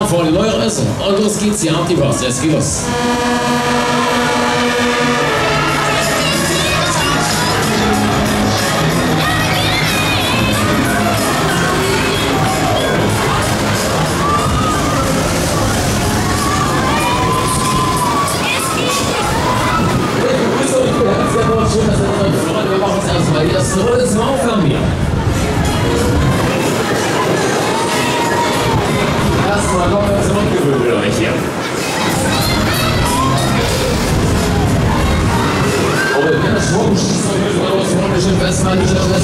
vor die neue Reise. Und los geht's, ihr habt die Post, es geht los. Schön, dass ihr eure Freunde, wir machen uns erstmal die erste Runde zum Aufwärmen hier. Erstmal komplett zurückgewöhnt euch hier. Oh, wenn der Schwung schießt, dann müssen wir los, Runde festhalten,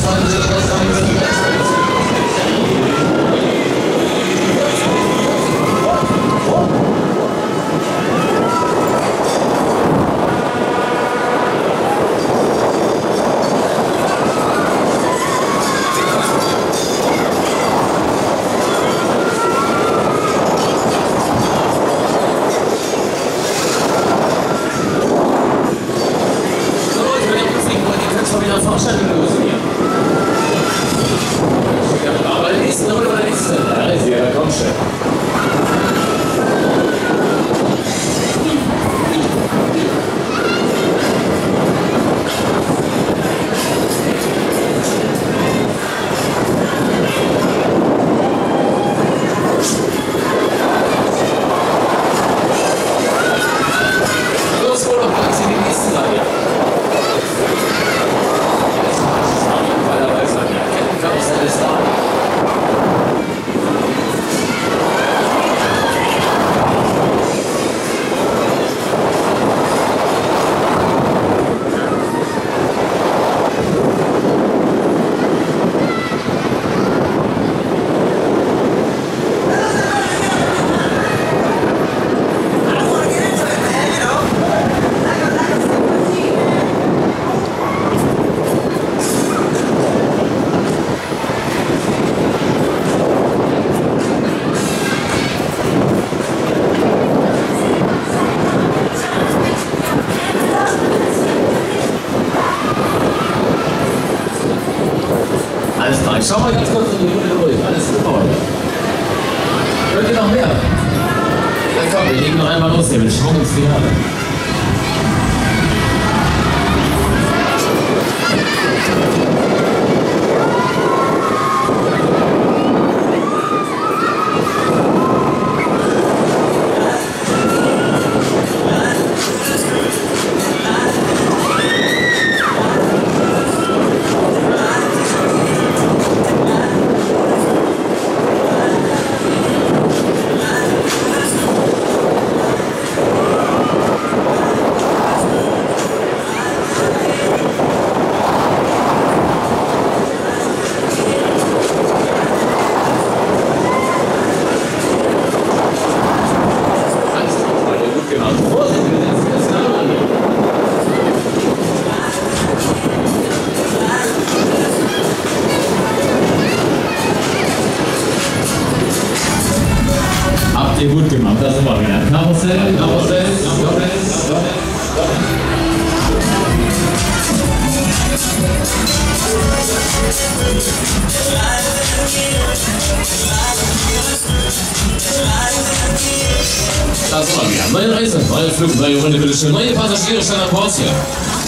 alles klar, ich schau mal ganz kurz in die Runde durch. Alles super heute. Hört ihr noch mehr? Dann komm, wir legen noch einmal los hier mit Schwung ins Finale. Habt ihr gut gemacht, das sind wir wieder. Karussell. Das sind wir wieder. Neue Reise, neue Flug, neue Runde, bitteschön. Neue Passagiere stehen an Bord hier.